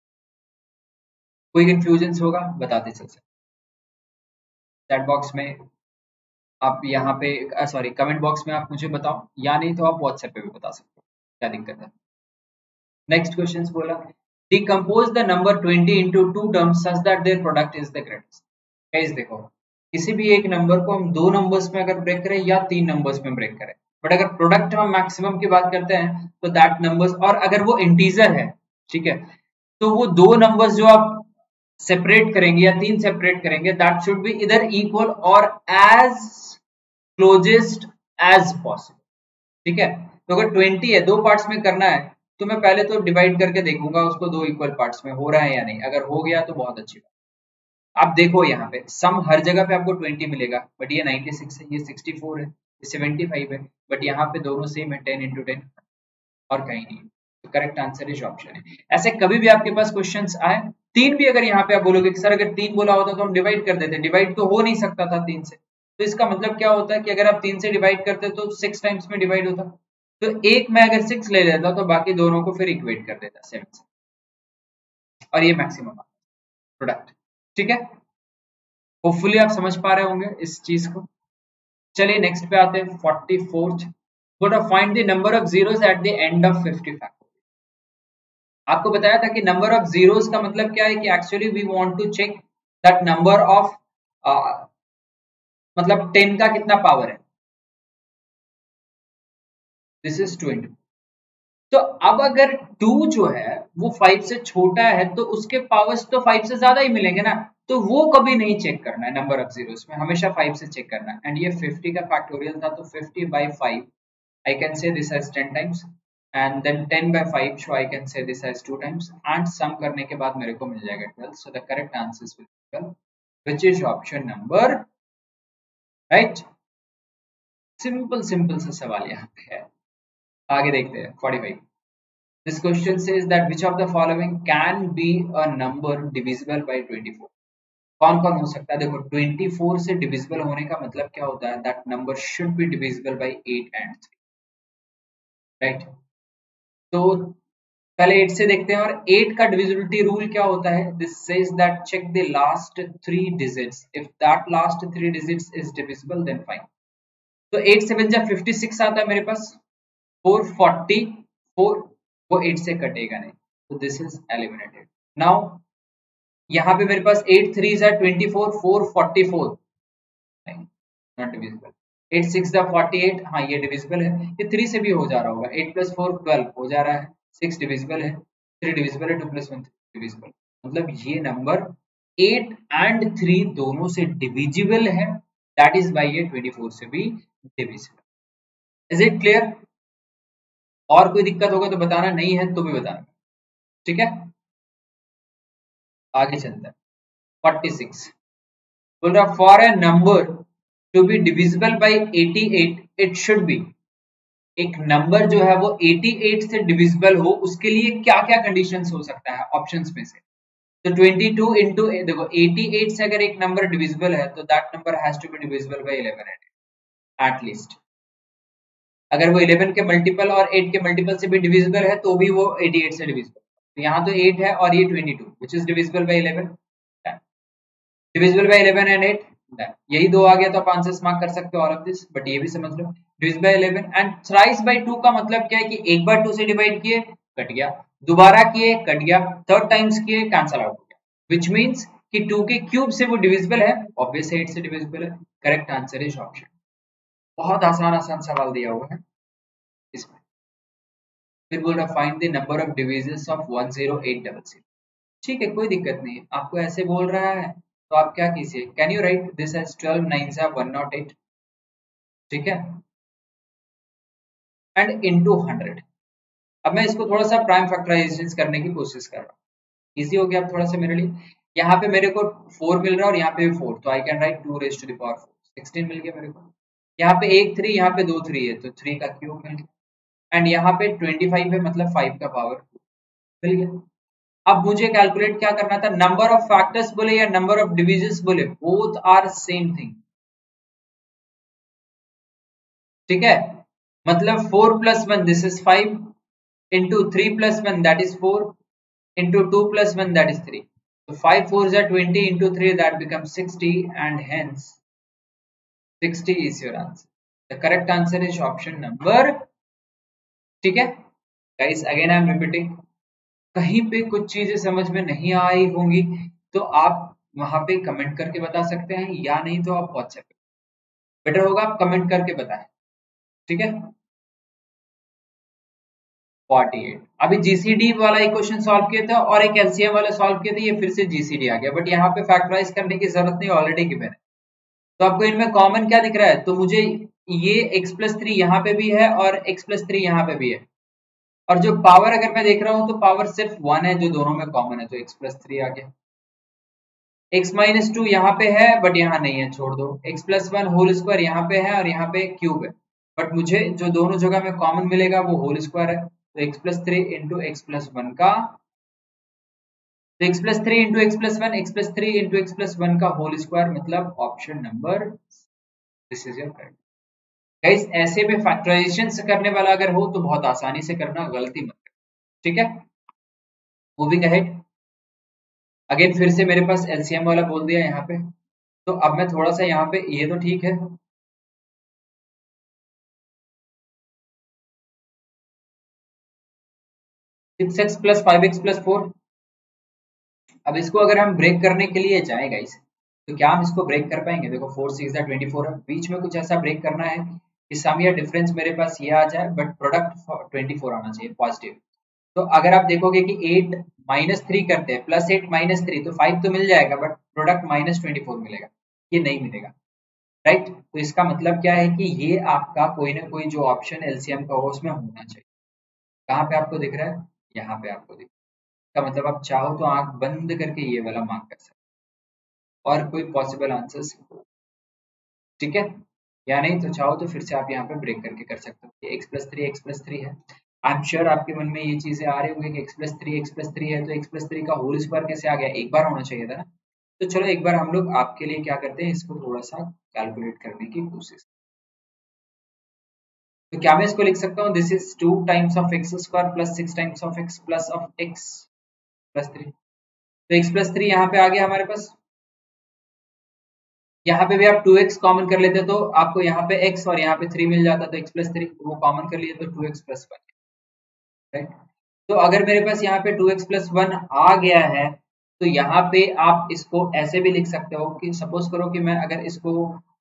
कोई confusion होगा बताते चल सकते chat box में, आप यहाँ पे सॉरी कमेंट बॉक्स में आप मुझे बताओ, या नहीं तो आप व्हाट्सएप पे भी बता सकते हो, क्या दिक्कत है। नेक्स्ट क्वेश्चन बोला decompose the number twenty into two terms such that their product is the greatest. Guys देखो, किसी भी एक नंबर को हम दो नंबर्स में अगर ब्रेक करें या तीन नंबर्स में ब्रेक करें, बट अगर प्रोडक्ट हम मैक्सिमम की बात करते हैं तो दैट नंबर्स, और अगर वो इंटीजर है, ठीक है, तो वो दो नंबर्स जो आप सेपरेट करेंगे या तीन सेपरेट करेंगे, दैट शुड बी इधर इक्वल और एज क्लोजेस्ट एज पॉसिबल। ठीक है, तो अगर ट्वेंटी है, दो पार्ट्स में करना है, तो मैं पहले तो डिवाइड करके देखूंगा उसको दो इक्वल पार्ट्स में हो रहा है या नहीं। अगर हो गया तो बहुत अच्छी बात। आप देखो यहाँ पे सम हर जगह पे आपको ट्वेंटी मिलेगा, बट ये नाइंटी सिक्स है, ये सिक्सटी फोर है, ये सेवेंटी फाइव है, बट यहाँ पे दोनों सेम है, टेन इंटू टेन, और कहीं नहीं। तो करेक्ट आंसर इज ऑप्शन है। ऐसे कभी भी आपके पास क्वेश्चंस आए, तीन भी अगर यहाँ पे आप बोलोगे कि सर अगर तीन बोला होता तो हम डिवाइड कर देते, डिवाइड तो हो नहीं सकता था तीन से, तो इसका मतलब क्या होता है कि अगर आप तीन से डिवाइड करते तो सिक्स टाइम्स में डिवाइड होता, तो एक में अगर सिक्स ले लेता तो बाकी दोनों को फिर इक्वेट कर देता सेवन से, और ये मैक्सिमम प्रोडक्ट। ठीक है, होपफुली आप समझ पा रहे होंगे इस चीज को। चलिए नेक्स्ट पे आते हैं, forty fourth. What find the number of zeros at the end of fifty factorial. आपको बताया था कि नंबर ऑफ जीरोस का मतलब क्या है कि actually we want to check that number of, मतलब टेन का कितना पावर है, दिस इज टू इंटू। तो अब अगर टू जो है वो फाइव से छोटा है तो उसके पावर्स तो फाइव से ज्यादा ही मिलेंगे ना, तो वो कभी नहीं चेक करना है नंबर ऑफ जीरोस में, हमेशा फाइव से चेक करना है। एंड ये फिफ्टी का फैक्टोरियल था, तो fifty by five I can say this as ten times, and then ten by five, so I can say this as two times, and sum करने के बाद मेरे को मिल जाएगा twelve. So the correct answer will be twelve, which is option number, right? Simple simple सा सवाल यहाँ पे है। आगे देखते हैं forty five. This question says that which of the following can be a number divisible by twenty four. कौन कौन हो सकता है? देखो ट्वेंटी फोर से डिविजिबल होने का मतलब क्या होता है, that number should be divisible by eight and three. Right right? तो पहले एट से देखते हैं, और एट का डिविजिबिलिटी रूल क्या होता है, this says that check the last three digits, if that last three digits is divisible then fine. तो एट सेवन जा फिफ्टी सिक्स आता है मेरे पास, फोर फोर्टी फोर, वो एट से कटेगा नहीं, तो दिस इज एलिमिनेटेड। नाउ यहाँ पे मेरे पास एट थ्री जा twenty four, four forty four, not divisible. Eight six जा फोर्टी एट, हाँ ये डिविजिबल है, ये थ्री से भी हो जा रहा होगा। एट प्लस फोर ट्वेल्व हो जा रहा है, सिक्स डिविजिबल है, थ्री डिविजिबल है, टू प्लस वन डिविजिबल। मतलब ये नंबर एट एंड थ्री दोनों से डिविजिबल है, दैट इज वाई ये ट्वेंटी फोर से भी डिविजिबल। Is it clear? और कोई दिक्कत होगा तो बताना, नहीं है तो भी बताना, ठीक है। आगे चलते हैं। फोर्टी सिक्स बोल रहा for a number to be divisible by eighty eight it should be, एक नंबर जो है वो अट्ठासी से डिविजिबल हो, उसके लिए क्या क्या कंडीशंस हो सकता है ऑप्शंस में से। तो ट्वेंटी टू इंटू देखो अट्ठासी से अगर एक नंबर डिविजिबल है तो that number has to be divisible by eleven at least. अगर वो इलेवन के मल्टीपल और एट के मल्टीपल से भी डिविजिबल है तो भी वो अट्ठासी से डिविजिबल। तो यहाँ तो एट है और ये twenty two which is divisible by eleven, divisible by eleven and eight, यही दो आ गया तो आप आंसर्स मार्क कर सकते हो ऑल ऑफ दिस, बट ये भी समझ लो divisible by eleven and thrice by two का मतलब क्या है कि एक बार टू से डिवाइड किए कट गया, दोबारा किए कट गया, थर्ड टाइम्स किए कैंसिल आउट हो गया, व्हिच मींस कि टू के क्यूब से वो डिविजिबल है, ऑब्वियस एट से डिविजिबल है। Correct answer is option. बहुत आसान आसान सवाल दिया हुआ है इसमें। फिर बोल रहा find the number of divisions of one zero eight double zero. ठीक है कोई दिक्कत नहीं है, आपको ऐसे बोल रहा है तो आप क्या कीजिए, can you write this as twelve nine ज़ा वन नॉट एट, ठीक है, एंड इनटू हंड्रेड। अब मैं इसको थोड़ा सा प्राइम फैक्टराइजेशन करने की कोशिश कर रहा हूँ, इजी हो गया अब थोड़ा सा मेरे लिए। यहाँ पे मेरे को फोर मिल रहा है और यहाँ पे भी फोर, तो I can write two raise to the power four, sixteen मिल गया मेरे को। यहाँ पे एक थ्री, यहाँ पे दो थ्री है तो थ्री का क्यूब मिल गया, एंड यहाँ पे ट्वेंटी फाइव है मतलब फाइव का पावर मिल गया। अब मुझे कैलकुलेट क्या करना था, नंबर ऑफ फैक्टर्स बोले या नंबर ऑफ डिविजन्स बोले, बोथ आर सेम थिंग, ठीक है। मतलब four plus one this is five, into three plus one that is four, into two plus one that is three, तो फाइव फोर जा twenty into three that become sixty and hence sixty is your answer. The correct answer is option number, ठीक है guys. Again I am repeating, कहीं पे कुछ चीजें समझ में नहीं आई होंगी तो आप वहां पे कमेंट करके बता सकते हैं, या नहीं तो आप व्हाट्सएप पे, बेटर होगा आप कमेंट करके बताएं, ठीक है। फोर्टी एट अभी जीसीडी वाला एक क्वेश्चन सॉल्व किया था और एक एलसीएम वाला सॉल्व किया था, ये फिर से जीसीडी आ गया, बट यहाँ पे फैक्टराइज करने की जरूरत नहीं, ऑलरेडी गिवन है। तो आपको इनमें कॉमन क्या दिख रहा है, तो मुझे ये x प्लस थ्री यहाँ पे भी है और x प्लस थ्री यहाँ पे भी है, और जो पावर अगर मैं देख रहा हूँ तो पावर सिर्फ वन है जो दोनों में कॉमन है, तो x प्लस थ्री आ गया। x माइनस टू यहाँ पे है बट यहाँ नहीं है, छोड़ दो। x plus one whole square यहाँ पे है और यहाँ पे क्यूब है, बट मुझे जो दोनों जगह में कॉमन मिलेगा वो होल स्क्वायर है, तो x plus three into x plus one का, तो x plus three into x plus one, x plus three into x plus one का होल स्क्वायर, मतलब option number, this is your correct. Guys ऐसे में factorisation करने वाला अगर हो तो बहुत आसानी से करना, गलती मत करना, ठीक है। मूविंग अहेड, अगेन फिर से मेरे पास एलसीएम वाला बोल दिया यहाँ पे, तो अब मैं थोड़ा सा यहाँ पे, ये तो ठीक है, six x plus five x plus four. अब इसको अगर हम ब्रेक करने के लिए जाए गाइस तो क्या हम इसको ब्रेक कर पाएंगे, देखो फोर सिक्स ट्वेंटी फोर है, बीच में कुछ ऐसा ब्रेक करना है कि सम या डिफरेंस मेरे पास ये आ जाए बट प्रोडक्ट ट्वेंटी फोर आना चाहिए पॉजिटिव। तो अगर आप देखोगे कि एट माइनस थ्री करते हैं, प्लस एट माइनस थ्री, तो फाइव तो मिल जाएगा but product minus twenty four मिलेगा, ये नहीं मिलेगा, राइट। तो इसका मतलब क्या है कि ये आपका कोई ना कोई जो ऑप्शन एलसीएम का हो उसमें होना चाहिए। कहाँ पे आपको दिख रहा है, यहाँ पे आपको दिख रहा है, का मतलब आप चाहो तो आंख बंद करके ये वाला मार्क कर सकते हो और कोई पॉसिबल आंसर्स, ठीक है, या नहीं तो चाहो तो फिर से आप यहाँ पे ब्रेक करके कर सकते हो। X plus three x plus three है, आई एम श्योर आपके मन में ये चीजें आ रही होंगी कि x plus three x plus three है तो एक्स प्लस थ्री का होल स्क्वायर कैसे आ गया, एक बार होना चाहिए था ना। तो चलो एक बार हम लोग आपके लिए क्या करते हैं, इसको थोड़ा सा कैलकुलेट करने की कोशिश। तो क्या मैं इसको लिख सकता हूँ, this is two times of x square plus six times of x plus of x plus three, तो एक्स प्लस थ्री यहाँ पे आ गया हमारे पास, यहाँ पे भी आप टू एक्स कॉमन कर लेते तो आपको यहाँ पे x और यहाँ पे थ्री मिल जाता, तो x प्लस थ्री वो कॉमन कर लिए तो two x plus one, right. तो अगर मेरे पास यहाँ पे टू एक्स प्लस वन आ गया है तो यहाँ पे आप इसको ऐसे भी लिख सकते हो कि सपोज करो कि मैं अगर इसको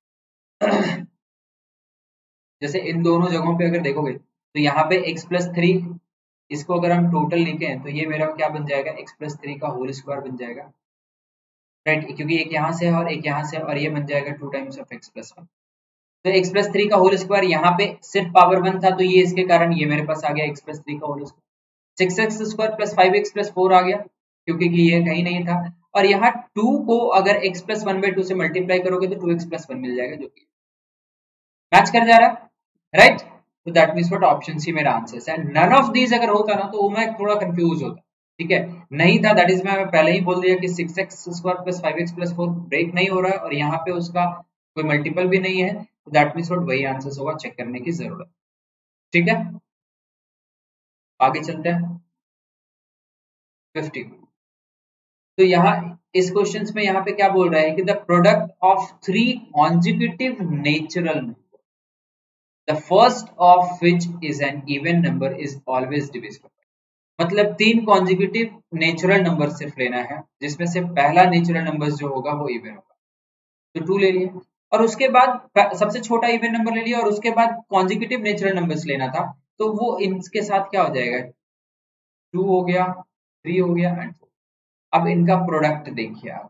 जैसे इन दोनों जगहों पे अगर देखोगे तो यहाँ पे x प्लस थ्री, इसको अगर हम टोटल लिखें तो ये मेरा क्या बन जाएगा, x प्लस थ्री का होल स्क्वायर बन जाएगा, राइट, क्योंकि एक यहाँ से है और एक यहाँ से है, और ये बन जाएगा two times of x plus one. तो x प्लस थ्री का होल स्क्वायर यहाँ पे सिर्फ पावर वन था, तो ये इसके कारण ये मेरे पास आ गया x प्लस थ्री का whole square. Six x square plus five x plus four आ गया, क्योंकि कि ये कहीं नहीं था। और यहाँ टू को अगर x plus one by two से मल्टीप्लाई करोगे तो टू एक्स प्लस वन मिल जाएगा, जो कि मैच कर जा रहा है, राइट। तो that means what option C मेरा आंसर है। नन ऑफ दीज अगर होता ना तो मैं थोड़ा कंफ्यूज होता, ठीक है, नहीं था, दैट इज मैं पहले ही बोल दिया कि six x square plus five x plus four break नहीं हो रहा है और यहाँ पे उसका कोई मल्टीपल भी नहीं है, तो दैट मीन्स व्हाट वही आंसर होगा, चेक करने की जरूरत, ठीक है। आगे चलते हैं फिफ्टी। तो यहाँ इस क्वेश्चन में यहाँ पे क्या बोल रहा है कि the product of three consecutive natural number, the first of which is an even number is always divisible। मतलब तीन कॉन्जिक्यूटिव नेचुरल नंबर सिर्फ लेना है जिसमें से पहला नेचुरल नंबर जो होगा वो इवन होगा, तो टू ले लिया, और उसके बाद सबसे छोटा इवन नंबर ले लिया, और उसके बाद कॉन्जिक्यूटिव नेचुरल नंबर्स लेना था, तो वो इनके साथ क्या हो जाएगा, टू हो गया, थ्री हो गया एंड फोर। अब इनका प्रोडक्ट देखिए आप,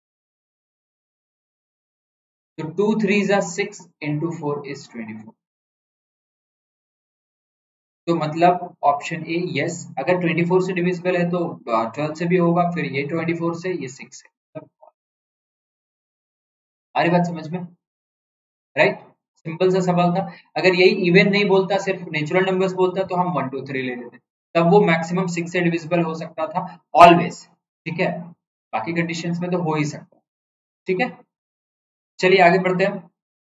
तो टू थ्री जा six into four is twenty four. तो मतलब ऑप्शन ए यस, अगर ट्वेंटी फोर से डिविजिबल है तो ट्वेल्व से भी होगा, फिर ये ट्वेंटी फोर से, ये सिक्स से। आ रही बात समझ में, राइट, सिंपल सा सवाल था। अगर यही इवन नहीं बोलता, सिर्फ नेचुरल नंबर्स बोलता, तो हम वन टू थ्री ले लेते, तब वो मैक्सिमम सिक्स से डिविजिबल हो सकता था ऑलवेज, ठीक है, बाकी कंडीशंस में तो हो ही सकता है, ठीक है। चलिए आगे बढ़ते हैं।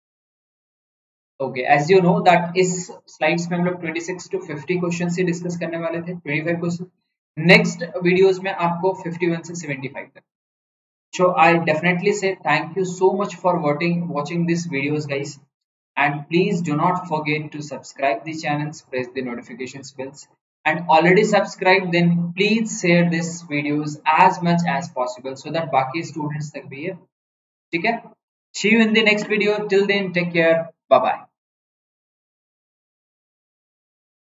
Okay, as you know that इस स्लाइड्स में हम लोग twenty six to fifty question ही डिस्कस करने वाले थे, twenty five question, next videos में आपको फिफ्टी वन से सेवेंटी फाइव तक। So I definitely say thank you so much for watching watching these videos, guys, and please do not forget to subscribe the channels, press the notifications bells, and already subscribed then please share these videos as much as possible so that बाकी students तक भी ये, ठीक है। See you in the next video, till then take care, bye bye।